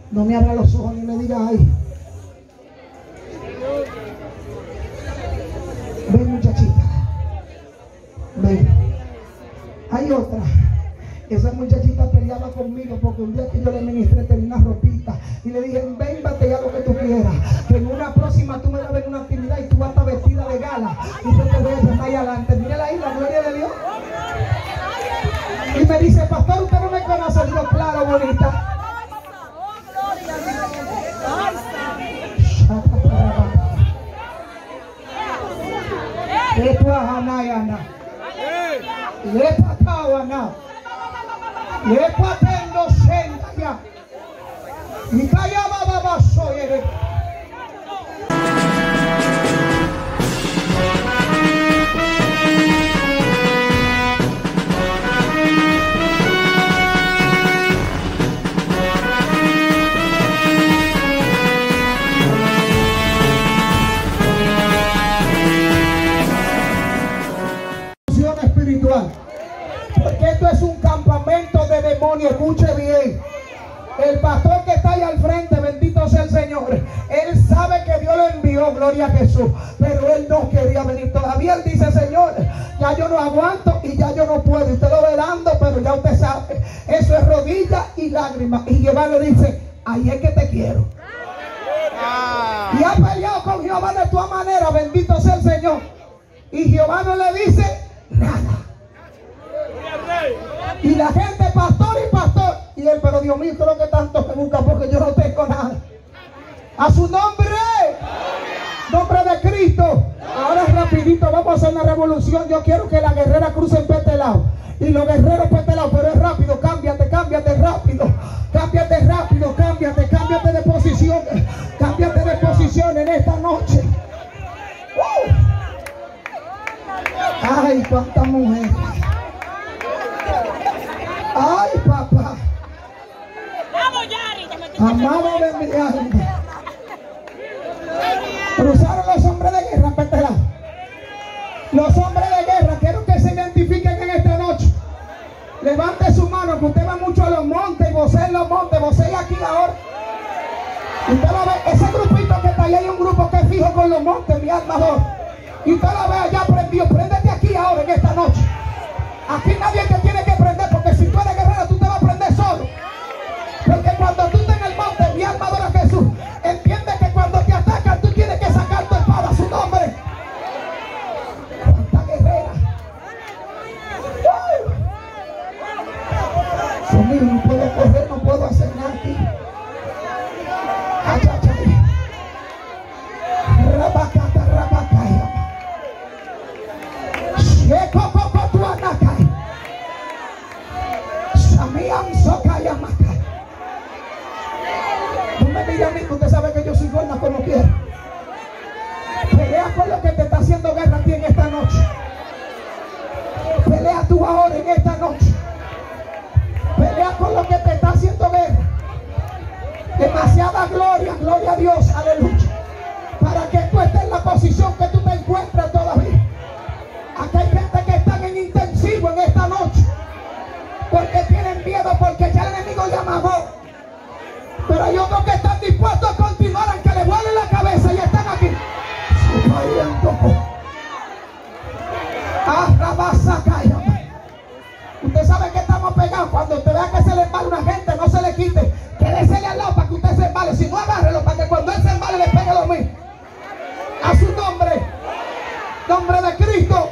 No me abra los ojos ni me diga ay. Ven, muchachita. Ven. Hay otra. Esa muchachita peleaba conmigo porque un día que yo le ministré tenía una ropita y le dije, véntate ya lo que tú quieras, que en una próxima tú me la ves en una actividad y tú vas a estar vestida de gala y yo te voy a sentar ahí adelante. Mírala ahí, la gloria de Dios. Y me dice, pastor, usted no me conoce. Digo, claro, bonita. Esto es Hanayana. Lepatawana. Lepatendo Sendaya. Y callaba babasoyere. Espiritual. Porque esto es un campamento de demonios. Escuche bien. El pastor que está ahí al frente, bendito sea el Señor, él sabe que Dios lo envió, gloria a Jesús, pero él no quería venir todavía. Él dice, Señor, ya yo no aguanto y ya yo no puedo. Usted lo velando, pero ya usted sabe, eso es rodillas y lágrimas. Y Jehová le dice, ahí es que te quiero. Y ha peleado con Jehová de tu manera, bendito sea el Señor. Y Jehová no le dice nada. Y la gente, pastor y pastor. Y él, pero Dios mío, esto es lo que tanto me busca porque yo no tengo nada. A su nombre. Nombre de Cristo. Ahora rapidito, vamos a hacer una revolución. Yo quiero que la guerrera cruce en este lado. Y los guerreros por este lado, pero es rápido. Cámbiate, cámbiate rápido. Cámbiate rápido, cámbiate, cámbiate de posición. Cámbiate de posición en esta noche. Ay, cuántas mujeres. Ay, papá. Amado de mi alma. Cruzaron los hombres de guerra para este lado. Los hombres de guerra, quiero que se identifiquen en esta noche. Levante su mano, que usted va mucho a los montes y vocé en los montes, vocé aquí ahora. Usted lo ve, ese grupito que está ahí, hay un grupo que es fijo con los montes, mi alma adora. Y usted lo ve allá prendido. Préndete aquí ahora en esta noche. Aquí nadie te tiene que prender, porque si tú eres guerrero tú te vas a prender solo. Porque cuando tú estás en el monte, mi alma adora a Jesús, entiende que cuando te atacan tú tienes que sacar tu espada a su nombre. ¡Cuánta guerrera! Conmigo no puedo correr, no puedo hacer nada aquí. Rabacata, rabacaya. No me mire a mí, que usted sabe que yo soy gorda como quiera. Pelea con lo que te está haciendo guerra a ti en esta noche. Pelea tú ahora en esta noche. Pelea con lo que te está haciendo guerra. Demasiada gloria, gloria a Dios, aleluya. Para que tú estés en la posición que tú te encuentras todavía. Aquí hay gente que están en intensivo en esta noche. Porque tienen miedo, porque ya el enemigo ya amagó. Pero hay otros que están dispuestos a continuar aunque les vuele la cabeza y están aquí. Usted sabe que estamos pegados. Cuando usted vea que se le embala una gente, no se le quite. Quédesele al lado para que usted se embale. Si no, agárrelo para que cuando él se embale le pegue lo mismo. A su nombre. Nombre de Cristo.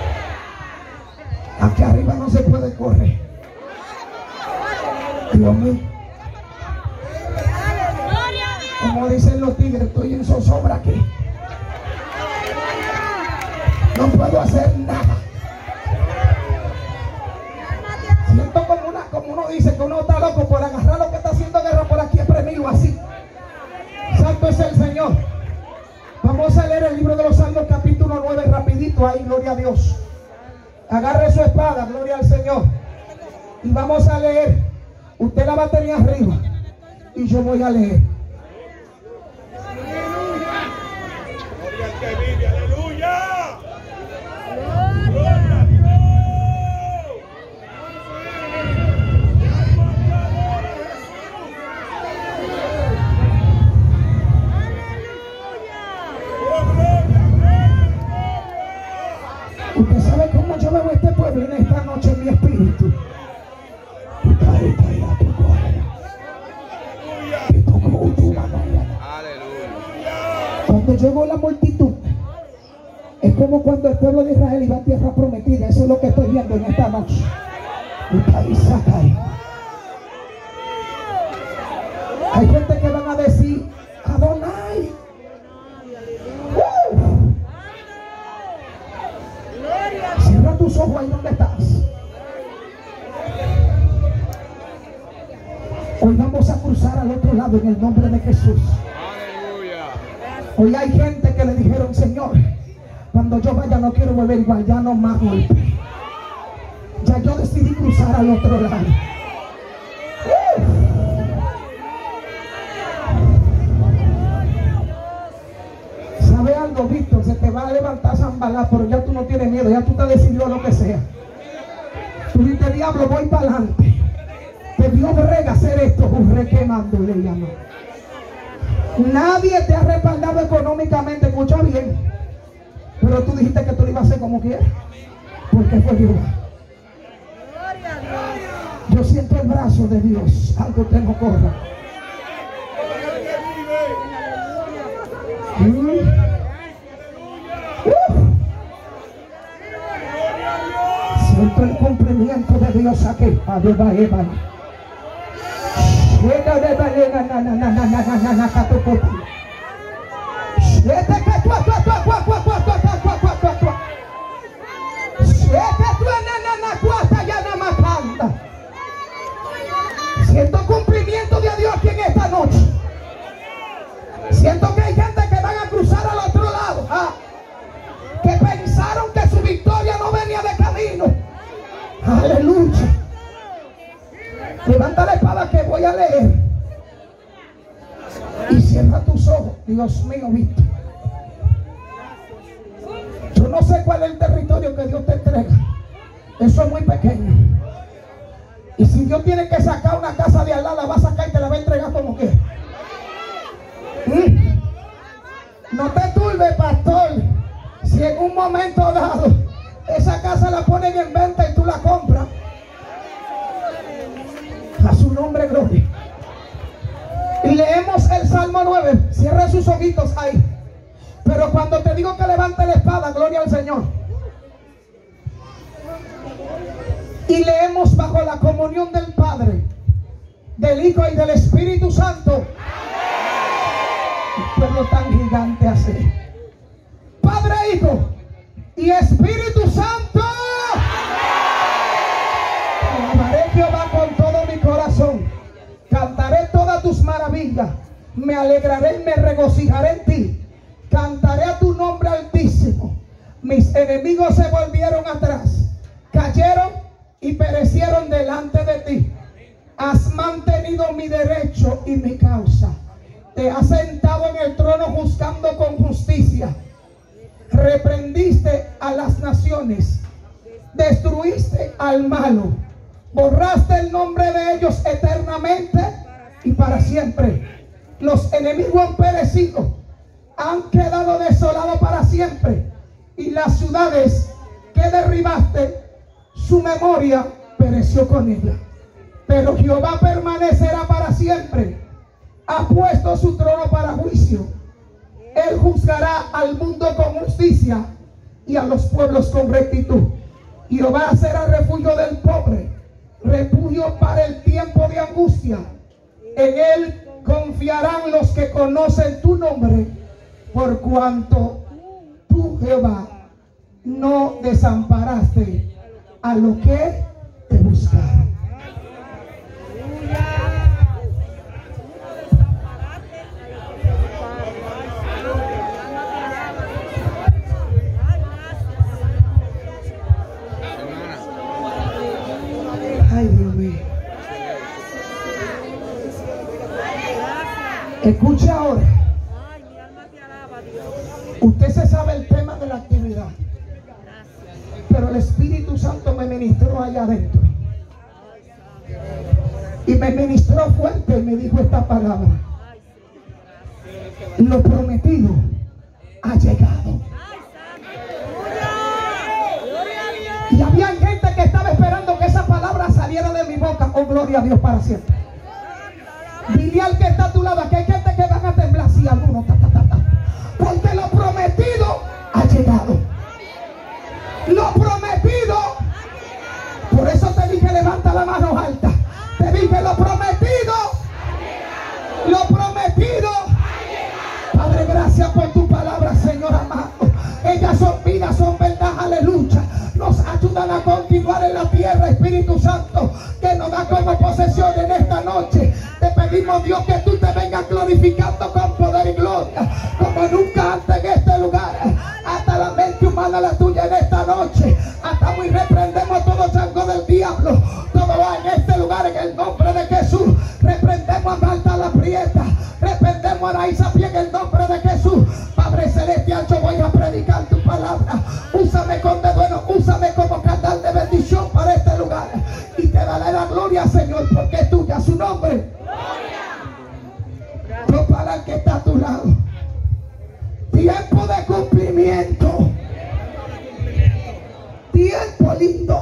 Aquí arriba no se puede correr. Dios mío. Como dicen los tigres, estoy en zozobra aquí. No puedo hacer nada. Siento como uno dice que uno está loco por agarrar lo que está haciendo guerra por aquí, espremirlo así. Santo es el Señor. Vamos a leer el libro de los Salmos capítulo 9 rapidito ahí, gloria a Dios. Agarre su espada, gloria al Señor. Y vamos a leer. Usted la va a tener arriba y yo voy a leer. Gloria al que vive, aleluya. llegó la multitud, es como cuando el pueblo de Israel iba a tierra prometida. Eso es lo que estoy viendo en esta noche. Hay gente que van a decir Adonai. Cierra tus ojos ahí donde estás. Hoy vamos a cruzar al otro lado en el nombre de Jesús. Hoy hay gente que le dijeron: Señor, cuando yo vaya no quiero volver igual, ya no más golpe. Ya yo decidí cruzar al otro lado. ¿Sabe algo, Víctor? Se te va a levantar Zambalá, pero ya tú no tienes miedo, ya tú te decidió lo que sea. Tú dices: diablo, voy para adelante. Que Dios brega hacer esto, un requemando le llama. Nadie te ha respaldado económicamente, escucha bien. Pero tú dijiste que tú lo ibas a hacer como quieras, porque fue Dios. Yo siento el brazo de Dios. Algo te no corra. Siento el cumplimiento de Dios aquí. Siento cumplimiento de Dios aquí en esta noche. Siento que hay gente que van a cruzar al otro lado, que pensaron que su victoria no venía de camino. Aleluya. Levanta la espada que voy a leer y cierra tus ojos. Dios mío, Víctor, yo no sé cuál es el territorio que Dios te entrega. Eso es muy pequeño. Y si Dios tiene que sacar una casa de al lado, la va a sacar y te la va a entregar como quiera. No te turbes, pastor, si en un momento dado esa casa la ponen en venta y tú la compras. A su nombre, gloria. Y leemos el Salmo 9. Cierra sus ojitos ahí. Pero cuando te digo que levante la espada, gloria al Señor. Y leemos bajo la comunión del Padre, del Hijo y del Espíritu Santo. Un pueblo tan gigante así. Padre, Hijo y Espíritu Santo. Alabaré a Jehová con todo mi corazón. Cantaré todas tus maravillas. Me alegraré y me regocijaré en ti. Cantaré a tu nombre altísimo. Mis enemigos se volvieron atrás, cayeron y perecieron delante de ti. Has mantenido mi derecho y mi causa. Te has sentado en el trono juzgando con justicia. Reprendiste a las naciones, destruiste al malo, borraste el nombre de ellos eternamente y para siempre. Los enemigos han perecido, han quedado desolados para siempre, y las ciudades que derribaste, su memoria pereció con ella. Pero Jehová permanecerá para siempre. Ha puesto su trono para juicio. Él juzgará al mundo con justicia y a los pueblos con rectitud. Jehová será refugio del pobre, refugio para el tiempo de angustia. En él confiarán los que conocen tu nombre, por cuanto tú, Jehová, no desamparaste a lo que te buscaron. Ay, Dios mío. Escucha ahora. Usted se sabe el tema de la actividad, pero el Espíritu Santo me ministró allá adentro y me ministró fuerte y me dijo esta palabra: lo prometido ha llegado. Y había gente que estaba esperando que esa palabra saliera de mi boca. Oh, gloria a Dios para siempre. Dile al que está a tu lado que hay gente que van a temblar así, algunos, porque lo prometido ha llegado. Lo prometido. Por eso te dije, levanta la mano alta. Te dije, lo prometido. Lo prometido. Padre, gracias por tu palabra, Señor amado. Ellas son vidas, son verdad, aleluya. Nos ayudan a continuar en la tierra, Espíritu Santo, que nos da como posesión en esta noche. Te pedimos, Dios, que tú te vengas glorificando con poder y gloria, como nunca antes en este lugar. Hasta la mente humana la tuya en esta noche. Hasta muy reprendemos todo chango del diablo. Todo va en este lugar en el nombre de Jesús. Reprendemos a Marta la Prieta. Reprendemos a Raíza Pie en el nombre de Jesús. Padre Celestial, yo voy a predicar tu palabra. Úsame con dedo, úsame como canal de bendición para este lugar. Y te daré la gloria, Señor, porque es tuya su nombre. No para el que está a tu lado. Tiempo de cumplimiento. Tiempo lindo.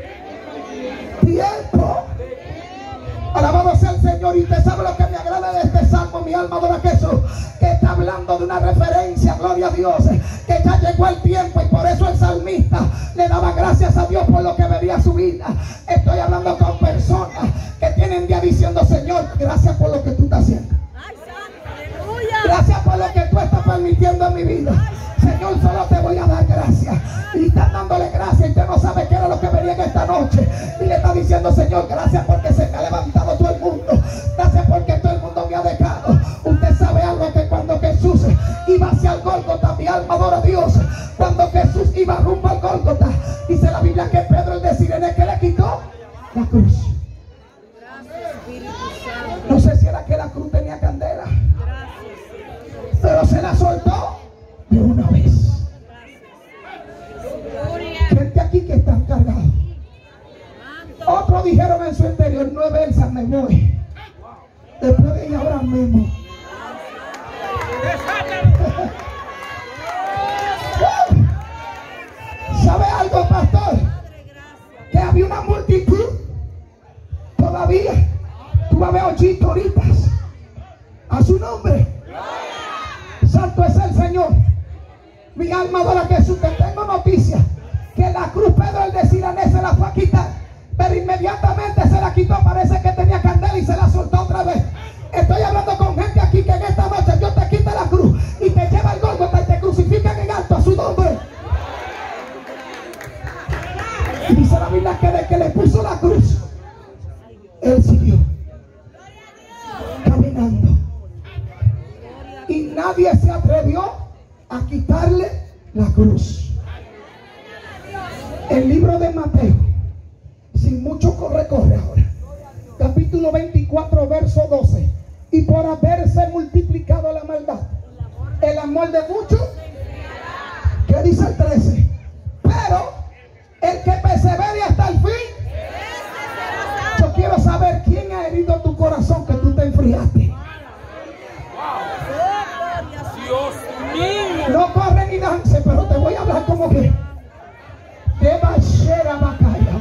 Tiempo. Alabado sea el Señor. Y usted sabe lo que me agrada de este salmo. Mi alma adora a Jesús, que está hablando de una referencia, gloria a Dios, que ya llegó el tiempo. Y por eso el salmista le daba gracias a Dios por lo que venía a su vida. Estoy hablando con personas que tienen día diciendo: Señor, gracias por lo que tú estás haciendo. Gracias por lo que tú estás permitiendo en mi vida. Señor, solo te voy a dar gracias. Y están dándole gracias y usted no sabe qué era lo que venía en esta noche. Y le está diciendo: Señor, gracias porque se me ha levantado todo el mundo. Gracias porque todo el mundo me ha dejado. Usted sabe algo, que cuando Jesús iba hacia el Gólgota, mi alma adora a Dios. Cuando Jesús iba rumbo al Gólgota, dice la Biblia que Pedro, el de Sirene, que le quitó la cruz. No sé si era que la cruz tenía candela, pero se la soltó de una vez. Gente aquí que están cargados. Otros dijeron en su interior: no es Belsa, me voy. Después de ir ahora mismo. ¿Sabe algo, pastor? Que había una multitud. Todavía tú vas a ver 8 horitas a su nombre. Santo es el Señor. Mi alma adora a Jesús. Te tengo noticias que la cruz Pedro, el de Sirene, se la fue a quitar, pero inmediatamente se la quitó. Parece que tenía candela y se la soltó otra vez. Estoy hablando con gente aquí que en esta noche Dios te quita la cruz y te lleva al Gólgota y te crucifican en alto a su nombre. Y dice la Biblia que de que le puso la cruz, él siguió caminando. Y nadie se atrevió a quitarle la cruz. El libro de Mateo, sin mucho corre ahora, capítulo 24, verso 12. Y por haberse multiplicado la maldad, el amor de muchos, ¿qué dice el 13? Pero el que persevere hasta el fin. Yo quiero saber quién ha herido tu corazón que tú te enfriaste. No corre ni dance, pero te voy a hablar como que de bachera bacaya.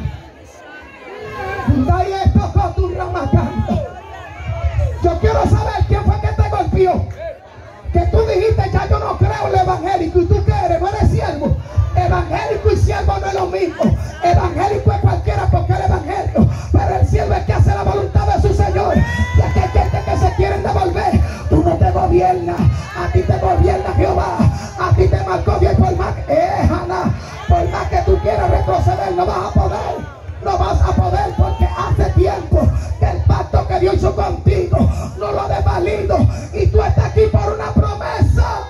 Dai esto con tu ramacando. Yo quiero saber quién fue que te golpeó. Que tú dijiste: ya yo no creo en el evangélico. Y tú qué eres, no eres siervo. Evangélico y siervo no es lo mismo. Evangélico es cualquiera porque el evangelio, pero el siervo es que hace la voluntad de su Señor. Y aquí hay gente que se quieren devolver. Tú no te gobiernas, a ti te gobierna Jehová. A ti te marcó Dios. Por más que tú quieras retroceder, no vas a poder. No vas a poder, porque hace tiempo que el pacto que Dios hizo contigo no lo ha desvalido. Y tú estás aquí por una promesa.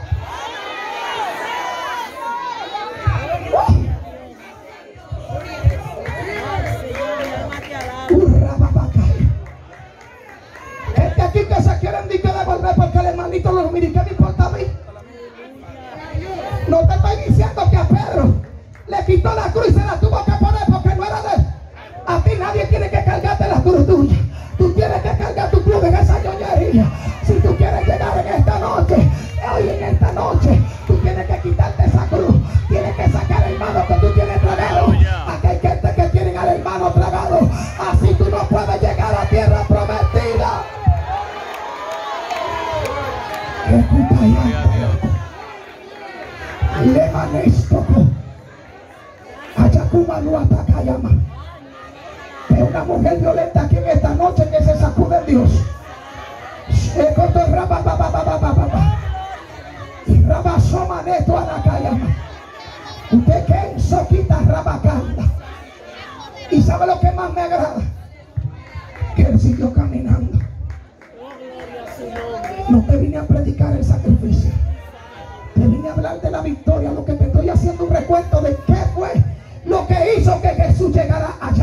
Gente aquí que se quieren devolver porque el hermanito los mire. ¿Qué me importa a mí? No te estoy diciendo que a Pedro le quitó la cruz y se la tuvo que poner porque no era de él. A ti nadie tiene que cargarte la cruz tuya. Tú tienes que cargar tu cruz en esa ñoñería. Si tú quieres llegar en esta noche, hoy en esta noche, tú tienes que quitarte esa cruz. Tienes que sacar el hermano que tú tienes tragado. Aquí hay gente que tienen al hermano tragado. Así tú no puedes llegar a tierra prometida. Escucha ya. Manestoko. Ayakuma no atacayama. Es una mujer violenta aquí en esta noche que se sacude en Dios. Y rabasoma neto anacayama. Usted que eso quita rabacanda. Y sabe lo que más me agrada, que él siguió caminando. No te vine a predicar el sacrificio, te vine a hablar de la victoria. Lo que te estoy haciendo un recuento de qué fue lo que hizo que Jesús llegara allá.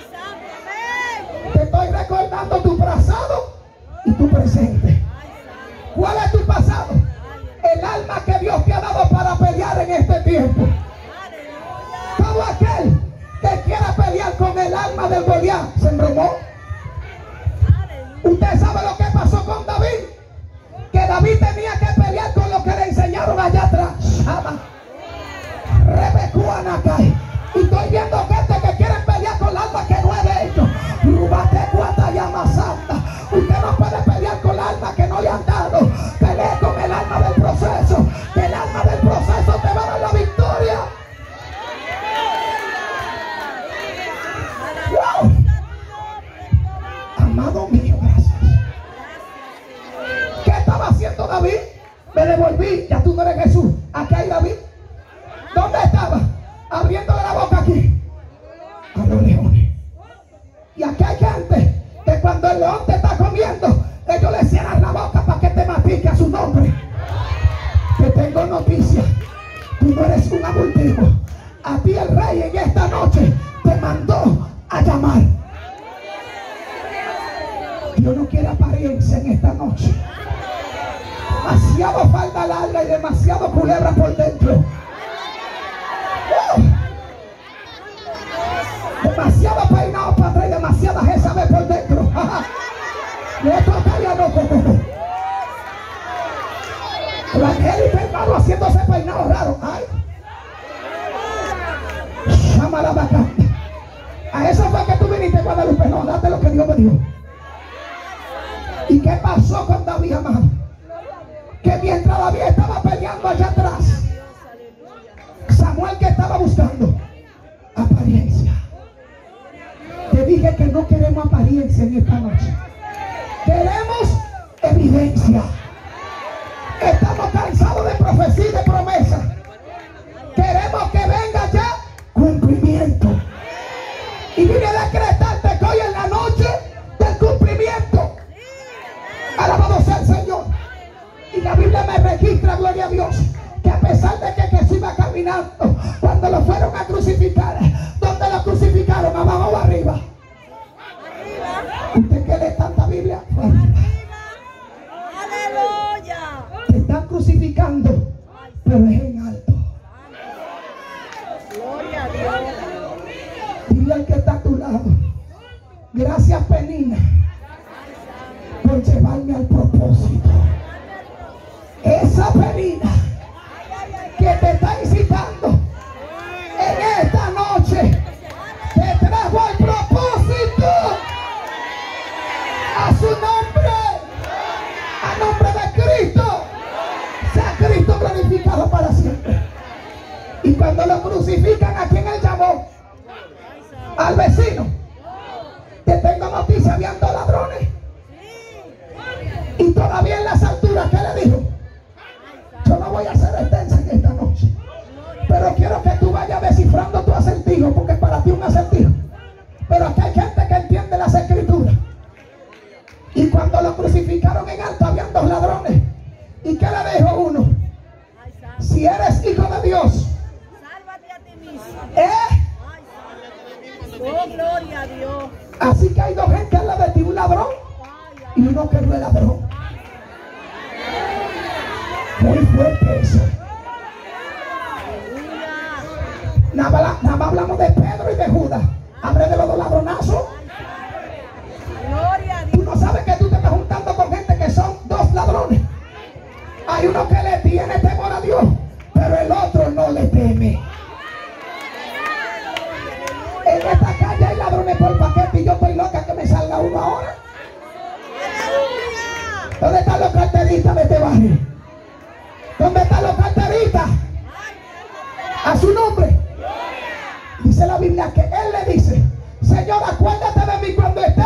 Te estoy recordando tu pasado y tu presente. ¿Cuál es tu pasado? El alma que Dios te ha dado para pelear en este tiempo. Todo aquel que quiera pelear con el alma del Goliat se embromó. Usted sabe lo que pasó con David, que David tenía que pelear con lo que le enseñaron allá atrás. Y estoy viendo gente que quiere pelear con el alma que no es de ellos. Usted no puede pelear con el alma que no le han dado. Pelee con el alma del proceso, que el alma del proceso te va a dar la victoria. Wow. Amado mío, gracias. ¿Qué estaba haciendo David? Me devolví. Ya tú no eres Jesús. Aquí hay David. ¿Dónde estaba? Abriéndole la boca aquí a los leones. Y aquí hay gente que cuando el león te está comiendo, ellos le cierran la boca para que te mastique a su nombre. Te tengo noticia. Tú no eres un abortivo. A ti el rey en esta noche te mandó a llamar. Dios no quiere apariencia en esta noche. Demasiado falda larga y demasiado culebra por dentro. Demasiado peinado para atrás y demasiada Jezabel por dentro. Esto está ya no cojo. La Angélica, hermano, haciéndose peinado raro. Ay. Llama la vaca. A eso fue que tú viniste, Guadalupe. No, date lo que Dios me dio. ¿Y qué pasó con David, amado? Que mientras David estaba peleando allá atrás, Samuel, que estaba buscando apariencia. Te dije que no queremos apariencia en esta noche. Queremos evidencia. Estamos cansados de profecía y de promesa. Queremos que venga ya cumplimiento. Y vine a decretarte que hoy en la noche del cumplimiento. Alabado sea el Señor. Y la Biblia me registra, gloria a Dios, que a pesar de que Jesús iba caminando, cuando lo fueron a crucificar, ¿dónde lo crucificaron? ¿Abajo o arriba? ¿Usted que lee tanta Biblia? Aleluya. Te están crucificando, pero es en alto. Gloria a Dios. Dile al que está a tu lado: gracias, Penina, por llevarme al propósito. Esa Penina que te está incitando en esta noche te trajo al propósito. A su nombre, a nombre de Cristo, sea Cristo glorificado para siempre. Y cuando lo crucifican, ¿a quién él llamó? Al vecino. Te tengo noticia, habían dos ladrones. Y todavía en las alturas, ¿qué le dijo? Yo no voy a hacer extensa en esta noche, pero quiero que tú vayas descifrando tu acertijo, porque es para ti un acertijo. Pero aquí hay gente que entiende las escrituras. Y cuando lo crucificaron en alto, habían dos ladrones. ¿Y qué le dijo uno? Si eres hijo de Dios, Sálvate a ti mismo. Oh, gloria a Dios. Así que hay dos gente al lado de ti, un ladrón y uno que no es ladrón. Muy fuerte eso. Nada más hablamos de Pedro y de Judas. Hablé de los dos ladronazos. Gloria a Dios. Tú no sabes que tú te estás juntando con gente que son dos ladrones. Hay uno que le tiene temor a Dios, pero el otro no le teme. En esta calle hay ladrones por paquete y yo estoy loca que me salga uno ahora. ¿Dónde están los carteristas de este barrio? ¿Dónde están los carteristas? A su nombre. Dice la Biblia que él le dice: Señor, acuérdate de mí cuando estés.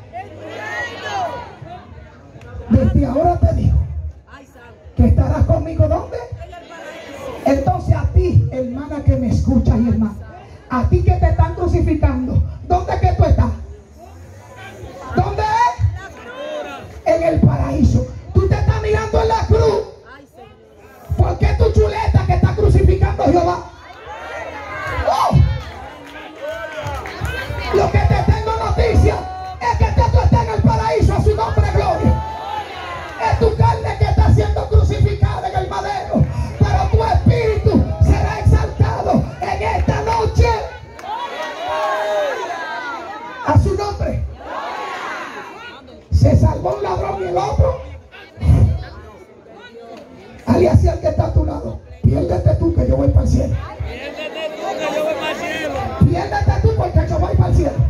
Desde ahora te digo que estarás conmigo. ¿Dónde? Entonces a ti, hermana que me escuchas y hermano, a ti que te están crucificando, ¿dónde es que tú estás? ¿Dónde es? En el paraíso. Tú te estás mirando en la cruz. ¿Por qué tu chuleta que está crucificando a Jehová? ¡Oh! Lo que te tengo noticia es que tú estás en el paraíso. A su nombre, gloria. Es tu carne que está siendo crucificada en el madero, pero tu espíritu será exaltado en esta noche. A su nombre. Se salvó un ladrón y el otro. Alguien hacia el que está a tu lado: piérdete tú que yo voy para el cielo. Piérdete tú porque yo voy para el cielo.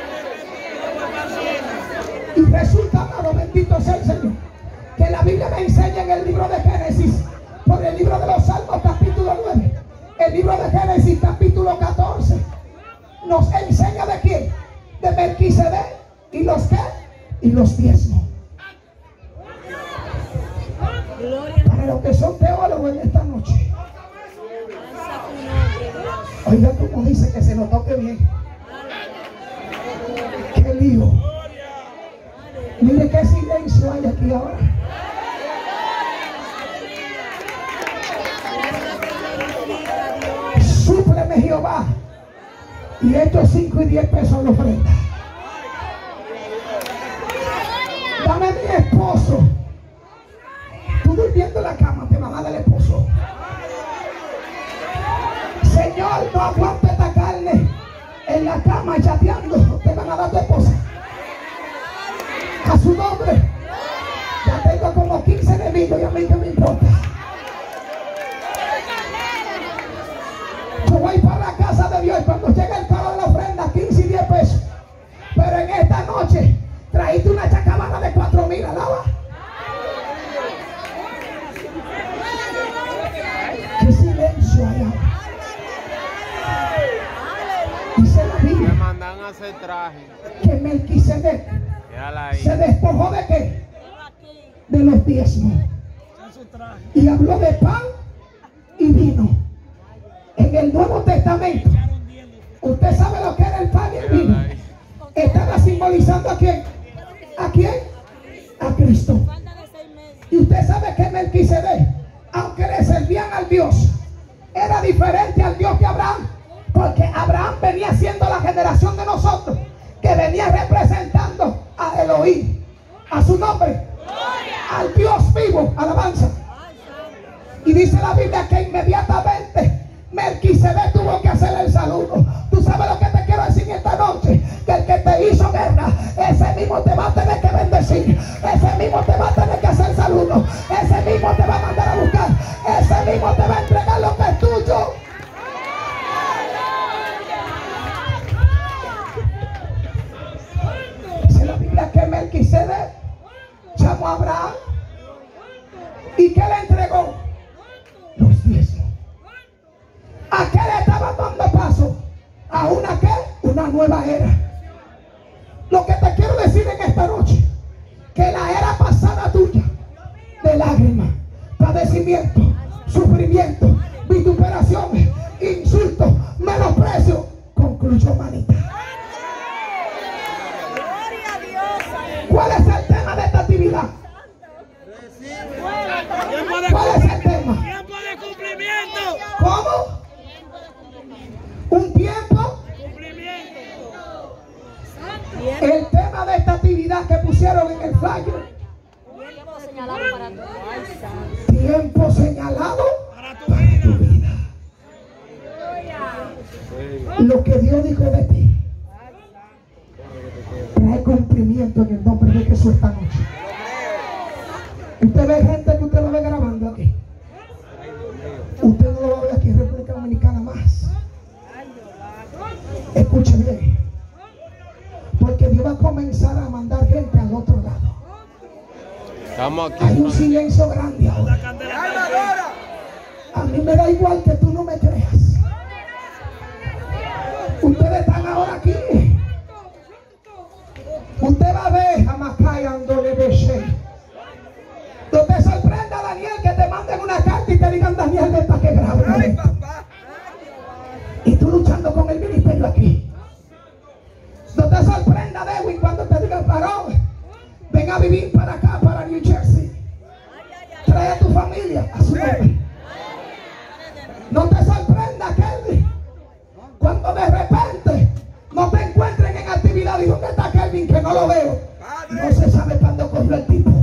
Y resulta, amado, bendito sea el Señor, que la Biblia me enseña en el libro de Génesis, por el libro de los Salmos capítulo 9, el libro de Génesis capítulo 14, nos enseña de quién, de Melquisedec, y los qué, y los diezmos. Para los que son teólogos en esta noche, oiga como dice, que se lo toque bien. Qué lío. Mire qué silencio hay aquí ahora. Súpleme, Jehová, y estos 5 y 10 pesos la ofrenda. Dame mi esposo. Tú durmiendo en la cama, te van a dar el esposo. Señor, no aguante esta carne en la cama chateando, te van a dar tu esposa. A su nombre. Ya tengo como 15 enemigos y a mí que me importa. Yo voy para la casa de Dios y cuando llega el carro de la ofrenda, 15 y 10 pesos. Pero en esta noche trajiste una chacabana de 4,000, alaba. Qué silencio hay ahora. Dice la Biblia, Me mandan a hacer traje. que Melquisedec Déjala ahí. se despojó de qué? De los diezmos. Y habló de pan y vino. En el Nuevo Testamento, usted sabe lo que era el pan y el vino. Estaba simbolizando a quién. ¿A quién? A Cristo. Y usted sabe que Melquisedec, aunque le servían al Dios, era diferente al Dios de Abraham, porque Abraham venía siendo la generación de nosotros, que venía representando a Elohim. A su nombre. Al Dios vivo. Alabanza. Y dice la Biblia que inmediatamente Melquisedec tuvo que hacer el saludo. Tú sabes lo que te quiero decir esta noche, que el que te hizo guerra, ese mismo te va a tener que bendecir, ese mismo te va a tener que hacer saludo, ese mismo te va a mandar a buscar, ese mismo te va a entregar lo que es tuyo. Dice la Biblia que Melquisedec llamó a Abraham y que le entregó los diezmos. ¿A qué le estaba dando paso? ¿A una qué? Una nueva era. Lo que te quiero decir en esta noche, que la era pasada tuya, de lágrimas, padecimiento, sufrimiento, vituperaciones, insultos, menosprecio, concluyó, manita. ¿Cuál es el tema de esta actividad? ¿Cuál es el tema? ¡Tiempo de cumplimiento! ¿Cómo? Un tiempo. El tema de esta actividad que pusieron en el flyer: Tiempo señalado para tu tiempo señalado Para tu para tu vida. Lo que Dios dijo de ti trae cumplimiento en el nombre de Jesús esta noche. Usted ve gente que usted lo ve grabando aquí. Usted no lo va a ver aquí en República Dominicana más. Escuche bien, porque Dios va a comenzar a mandar gente al otro lado. Estamos aquí. Hay un silencio grande ahora. A mí me da igual que tú no me creas. Ayándole beche. No te sorprenda, Daniel, que te manden una carta y te digan, Daniel, de esta que grave. Y tú luchando con el ministerio aquí. No te sorprenda, Dewey, cuando te digan, varón, ven a vivir para acá, para New Jersey. Trae a tu familia a su nombre. No te sorprenda, Kelvin, cuando de repente no te encuentren en actividad. ¿Y dónde está Kelvin? Que no lo veo. No se sabe cuándo corrió el tipo.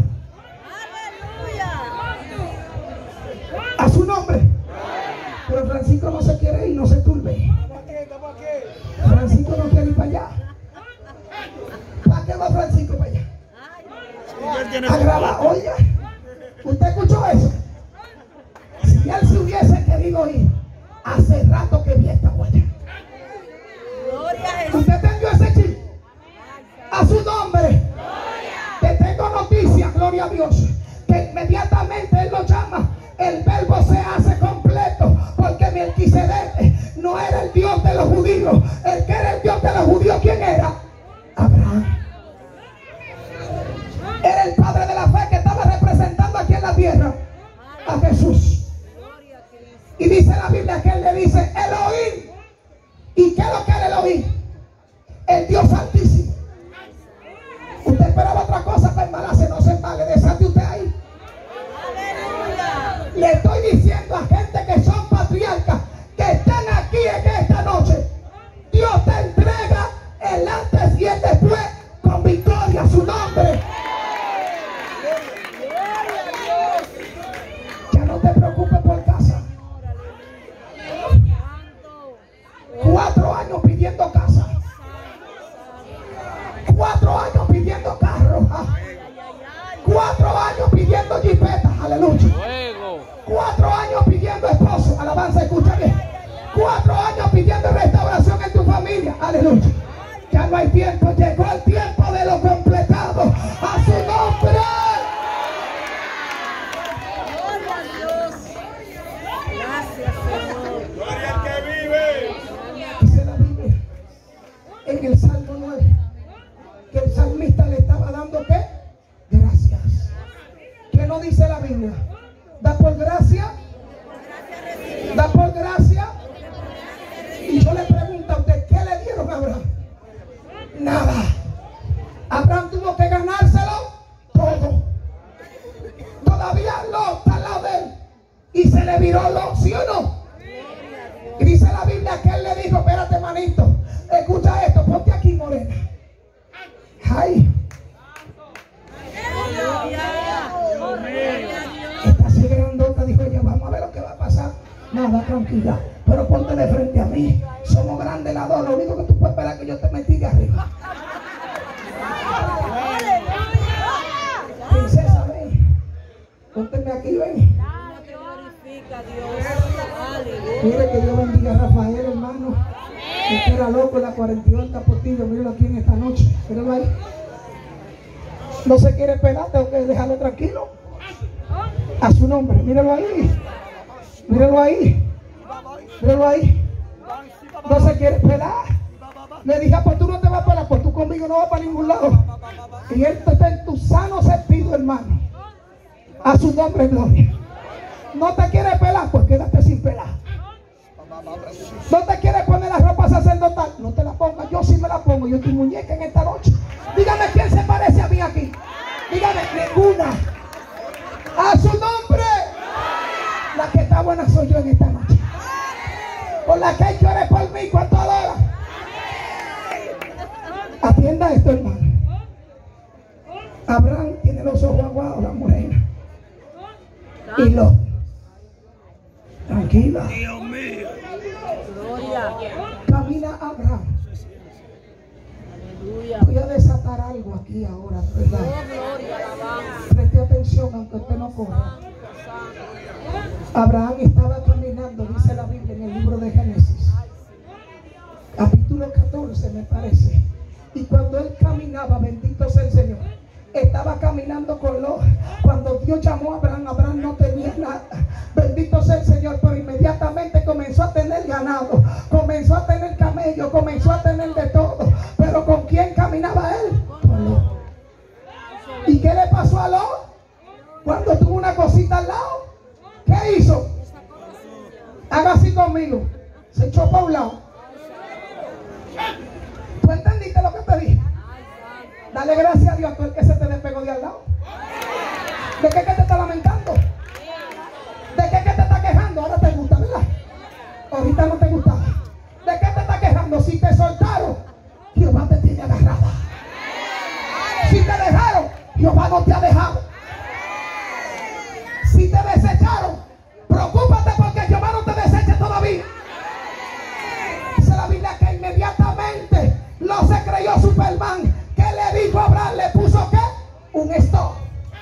A su nombre. Pero Francisco no se quiere ir, no se turbe. Francisco no quiere ir para allá. ¿Para qué va Francisco para allá? A grabar. Oye, ¿usted escuchó eso? Si él se hubiese querido ir, hace rato que vi esta huella. ¿Usted entendió ese chip? A su nombre. Te tengo noticias, gloria a Dios, que inmediatamente él lo llama, el verbo se hace completo, porque Melquisedec no era el Dios de los judíos. El que era el Dios de los judíos, ¿quién era? Abraham. Era el padre de la fe que estaba representando aquí en la tierra a Jesús. Y dice la Biblia que él le dice Elohim. ¿Y qué es lo que era Elohim? El Dios Altísimo. Usted esperaba otra cosa para embalarse, no se embale, desate usted ahí. Le estoy diciendo a gente que son patriarcas, que están aquí en esta noche, Dios te entrega el antes y el después con victoria a su nombre. Ya no te preocupes por casa. 4 años pidiendo casa, 4 años pidiendo carro, 4 años pidiendo jipeta, aleluya. 4 años pidiendo esposo, alabanza, escucha bien. 4 años pidiendo restauración en tu familia, aleluya. Ya no hay tiempo, llegó el tiempo de lo completado a su nombre. Gloria a Dios. Gracias, Señor. Gloria al que vive. Dice la Biblia en el Salmo 9 que el salmista le estaba dando ¿qué? Gracias. ¿Qué no dice la Biblia? Da por gracia, da por gracia. Y yo le pregunto a usted, ¿qué le dieron a Abraham? Nada. Abraham tuvo que ganárselo todo. Todavía Lot está al lado de él y se le viró Lot, ¿sí o no? Y dice la Biblia que él le dijo, espérate, manito, escucha esto, ponte aquí, morena. Ay, esta así grandota, dijo ella, vamos a ver lo que va a pasar. Nada, tranquila, pero ponte de frente a mí. Somos grandes las dos, lo único que tú puedes esperar es que yo te metí de arriba. Princesa, ven, pónteme aquí, ven. Mire, que Dios bendiga a Rafael, hermano. Que era loco en la 48 Portillo. Míralo aquí en esta noche. Míralo ahí. No se quiere pegar, tengo que dejarlo tranquilo. A su nombre. Míralo ahí. Míralo ahí. Míralo ahí. No se quiere pelar. Le dije, pues tú no te vas a pelar, pues tú conmigo no vas para ningún lado. Y él está en tu sano sentido, hermano. A su nombre, gloria. No te quieres pelar, pues quédate sin pelar. No te quieres poner la ropa sacerdotal, no te la pongas. Yo sí me la pongo, yo estoy muñeca en esta noche. Dígame quién se parece a mí aquí. Dígame, ninguna. A su nombre. La que está buena soy yo en esta noche. Por la que llore por mí, ¿cuánto adora? Atienda esto, hermano. Abraham tiene los ojos aguados, la morena. Y lo tranquila. Dios mío. Camina Abraham. Voy a desatar algo aquí ahora, ¿verdad? Preste atención aunque usted no corra. Abraham estaba caminando, dice la Biblia en el libro de Génesis, capítulo 14 me parece. Y cuando él caminaba, bendito sea el Señor, estaba caminando con Lot. Cuando Dios llamó a Abraham, Abraham no tenía nada. Bendito sea el Señor, pero inmediatamente comenzó a tener ganado, comenzó a tener camello, comenzó a tener de todo. Pero ¿con quién caminaba él? Con Lot. está al lado, ¿qué hizo? Haga así conmigo. Se echó para un lado. ¿Tú entendiste lo que te dije? Dale gracias a Dios a tú el que se te despegó de al lado. ¿De qué que te está lamentando? ¿De qué que te está quejando? Ahora te gusta, ¿verdad? Ahorita no te gustaba. ¿De qué te está quejando? Si te soltaron, Jehová te tiene agarrada. Si te dejaron, Jehová no te ha dejado. Si te desecharon, preocúpate porque Jehová no te deseche todavía. Dice la Biblia que inmediatamente no se creyó Superman. ¿Qué le dijo a Abraham? ¿Le puso qué? Un stop.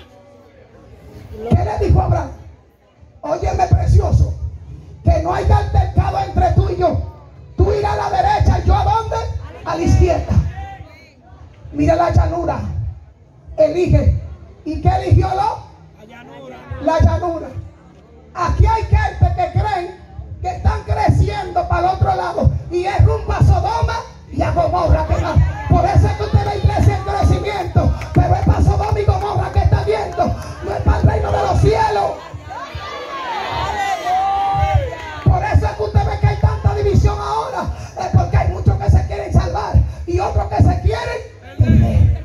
¿Qué le dijo a Abraham? Óyeme, precioso, que no haya altercado entre tú y yo. Tú irás a la derecha y yo ¿a dónde? A la izquierda. Mira la llanura. Elige. ¿Y qué eligió la llanura? Aquí hay gente que creen que están creciendo para el otro lado y es rumbo a Sodoma y a Gomorra que va. Por eso es que usted ve iglesia en crecimiento, pero es para Sodoma y Gomorra que está viendo, no es para el reino de los cielos. Por eso es que usted ve que hay tanta división ahora, es porque hay muchos que se quieren salvar y otros que se quieren perder.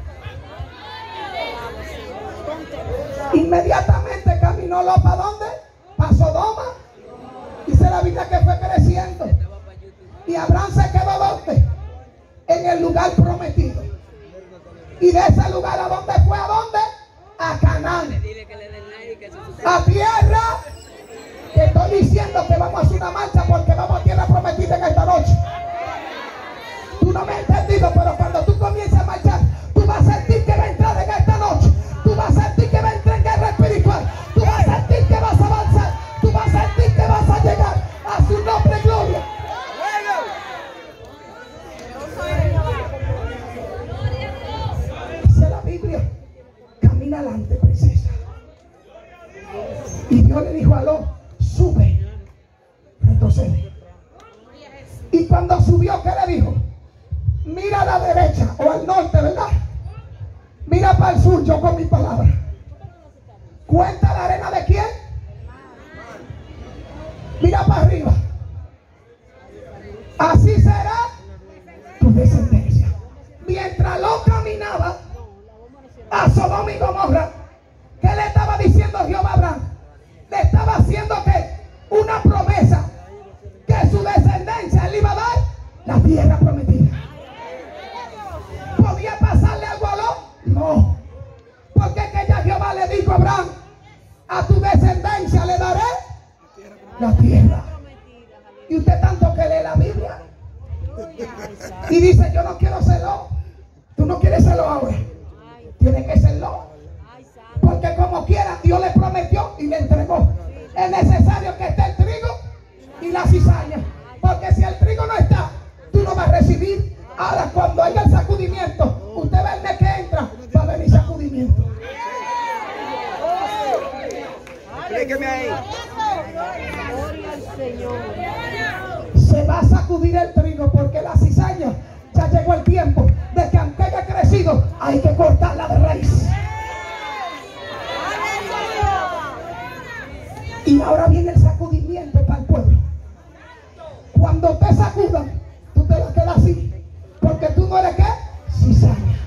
Inmediatamente caminó Lot para ¿dónde? Para Sodoma. Dice la Biblia que fue creciendo. Y Abraham se quedó ¿dónde? En el lugar prometido. Y de ese lugar ¿a dónde fue? ¿A dónde? A Canaán. A tierra. Que estoy diciendo que vamos a hacer una marcha porque vamos a tierra prometida en esta noche. Tú no me has entendido, pero cuando tú comiences a marchar, tú vas a sentir que va a entrar en esta noche. Tú vas a sentir que va a entrar en guerra espiritual. Tú vas a sentir que vas a avanzar. Tú vas a sentir que vas a llegar a su nombre y gloria. Dice la Biblia, camina adelante, princesa. Y Dios le dijo a Lot, sube, retrocede. Y cuando subió, ¿qué le dijo? Mira a la derecha o al norte, ¿verdad? Mira para el sur, yo con mi palabra. Cuenta la arena de quién. Mira para arriba. Así será tu descendencia. Mientras Lot caminaba a Sodoma y Gomorra, ¿qué le estaba diciendo Jehová a Abraham? Le estaba haciendo que una promesa, que su descendencia le iba a dar la tierra prometida. ¿Podía pasarle algo a Lot? No, porque es que ya Jehová le dijo a Abraham, a tu descendencia le daré la tierra. Y usted tanto que lee la Biblia y dice, yo no quiero serlo. Tú no quieres serlo ahora, tiene que serlo, porque como quiera Dios le prometió y le entregó. Es necesario que esté el trigo y la cizaña, porque si el trigo no está, tú no vas a recibir. Ahora cuando haya el sacudimiento, usted ve el mes que entra, va a venir sacudimiento. Explíqueme ahí. Gloria al Señor. Se va a sacudir el trigo porque la cizaña ya llegó el tiempo de que aunque haya crecido, hay que cortarla de raíz. Y ahora viene el sacudimiento para el pueblo. Cuando te sacudan, tú te vas a quedar así, porque tú no eres ¿qué? Cizaña.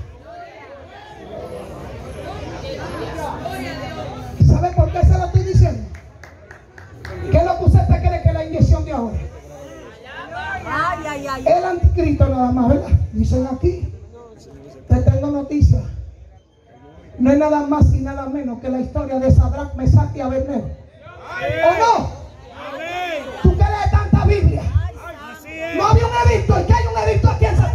¿Sabe por qué se lo estoy diciendo? ¿Qué es lo que usted cree que es la inyección de ahora? Ay, ay, ay. El anticristo nada más, ¿verdad? Dicen aquí. Te tengo noticias. No es nada más y nada menos que la historia de Sadrach, Mesach y Abednego. ¿O no? ¿Tú qué lees tanta Biblia? No había un edicto. ¿Y qué hay un edicto aquí en San?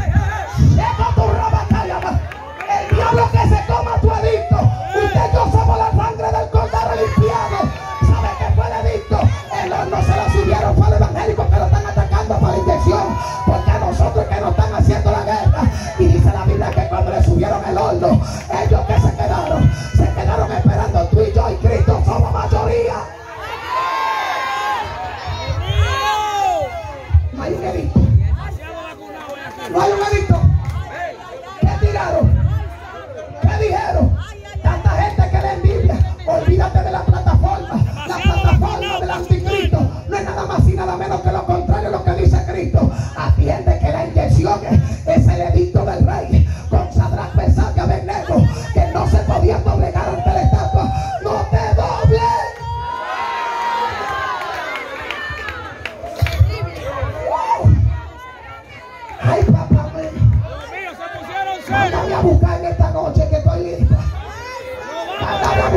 El diablo que se coma tu edicto. Usted y yo somos la sangre del cordero limpiado. ¿Sabe qué fue el edicto? El horno se lo subieron para el evangélico que lo están atacando para la inyección. Porque a nosotros que nos están haciendo la guerra. Y dice la Biblia que cuando le subieron el horno, ellos que se quedaron esperando tú y yo y Cristo somos mayores.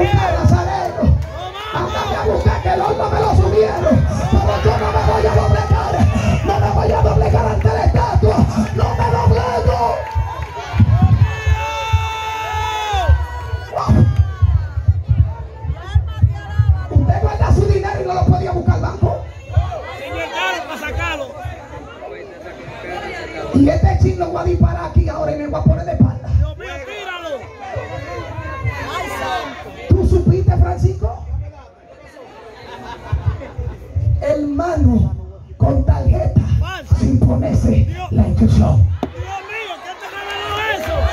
buscar Nazareno. Mándame a buscar que el horno me lo subieron. Pero yo no me voy a doblegar. No me voy a doblegar ante la estatua. No me doblego. Usted guarda su dinero y no lo podía buscar al banco. Para sacarlo. Y este chin lo voy a disparar aquí ahora y me voy a poner de espalda. Dios mío, tíralo. ¿Tú supiste, Francisco? Hermano, con tarjeta, sin ponerse la inyección. Dios mío, ¿qué te reveló eso?